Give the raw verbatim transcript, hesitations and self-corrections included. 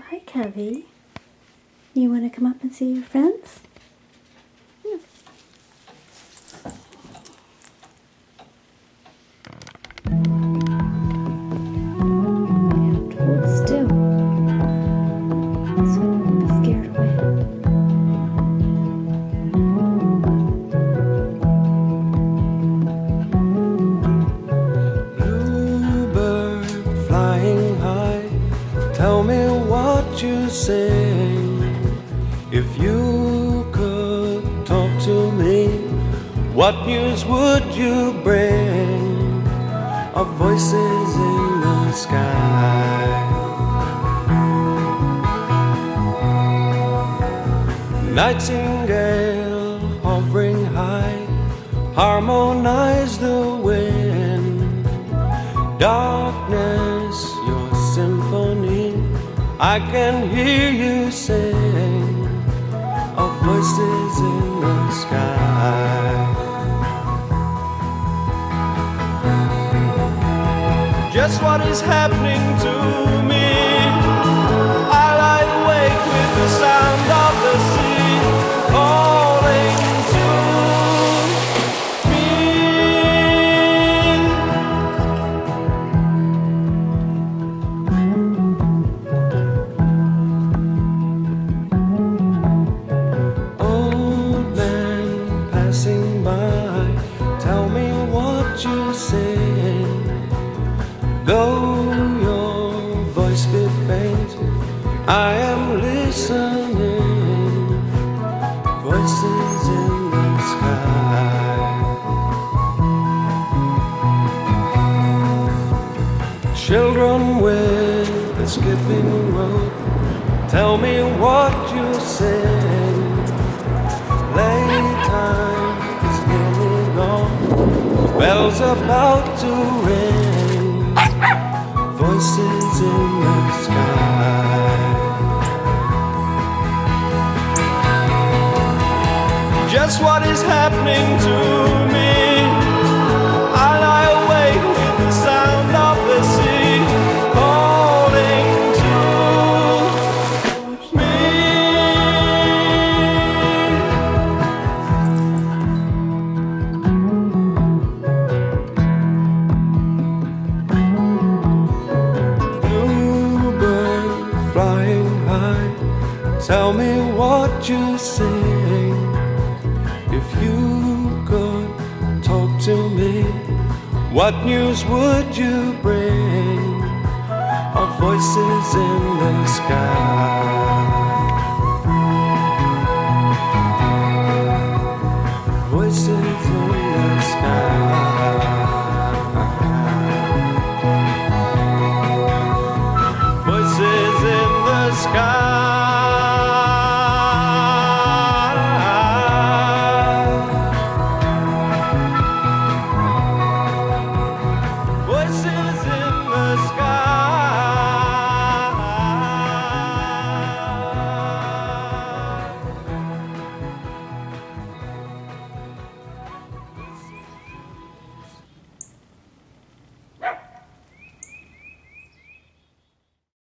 hi, Kevy. You want to come up and see your friends? Yeah. You have to hold still so you won't be scared away. Bluebird flying high, tell me what you sing. If you could talk to me, what news would you bring? Of voices in the sky. Nightingale hovering high, harmonize the wind. Darkness, your symphony, I can hear you sing. Of voices in the sky. Just what is happening to me? I lie awake with the sound of the sea calling to me. Old man passing by, tell me what you sing. Though your voice be faint, I am listening. Voices in the sky. Children with a skipping rope, tell me what you sing. Playtime is nearly gone, bells about to ring. Voices in the sky. Just what is happening to me? I lie awake with the sound of the sea calling to me. Bluebird flying high, tell me what you sing. If you could talk to me, what news would you bring? Of voices in the sky.